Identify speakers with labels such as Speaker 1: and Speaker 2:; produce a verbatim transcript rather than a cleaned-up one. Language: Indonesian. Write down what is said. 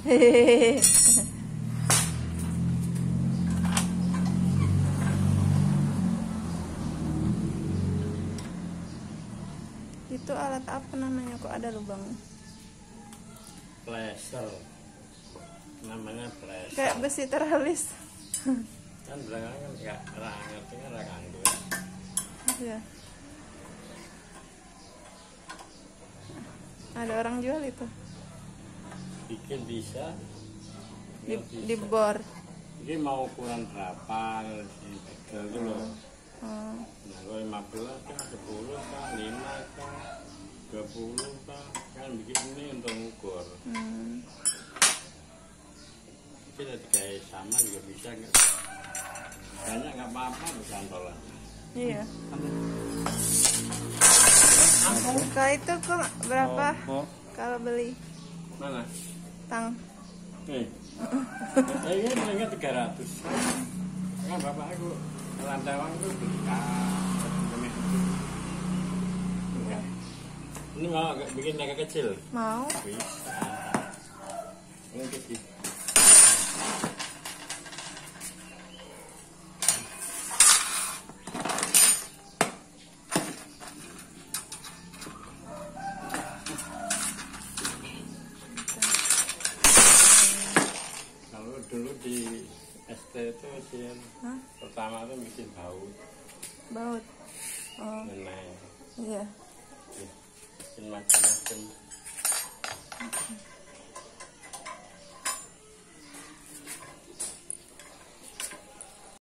Speaker 1: Hehehe. Itu alat apa namanya, kok ada lubang?
Speaker 2: Plaster. Namanya plaster.
Speaker 1: Kayak besi teralis.
Speaker 2: Kan belakang kan enggak ngerti kan rakan itu.
Speaker 1: Iya. Ada orang jual itu.
Speaker 2: Bikin bisa.
Speaker 1: Di,
Speaker 2: bisa.
Speaker 1: di bor.
Speaker 2: Ini mau ukuran berapa? Ini tegel itu loh.
Speaker 1: Oh.
Speaker 2: Nah, kalau lima belas kah, sepuluh kah, lima kah, dua puluh kah, kan bikin ini untuk ngukur.
Speaker 1: Hmm.
Speaker 2: Tapi kayak sama juga bisa nggak? Banyak nggak apa-apa cantolan.
Speaker 1: Iya. Kalau itu kok berapa?
Speaker 2: Oh, oh.
Speaker 1: Kalau beli?
Speaker 2: Mana?
Speaker 1: Tang.
Speaker 2: Nih. Kayaknya paling tiga ratus. Kan bapak aku lantawang itu beli kami. Ini mau agak bikin agak kecil.
Speaker 1: Mau?
Speaker 2: Bisa. Ini kecil. Dulu di S T itu sih pertama tuh bikin baut.
Speaker 1: Baut. Oh.
Speaker 2: Nenek.
Speaker 1: Iya.
Speaker 2: Bikin macam-macam.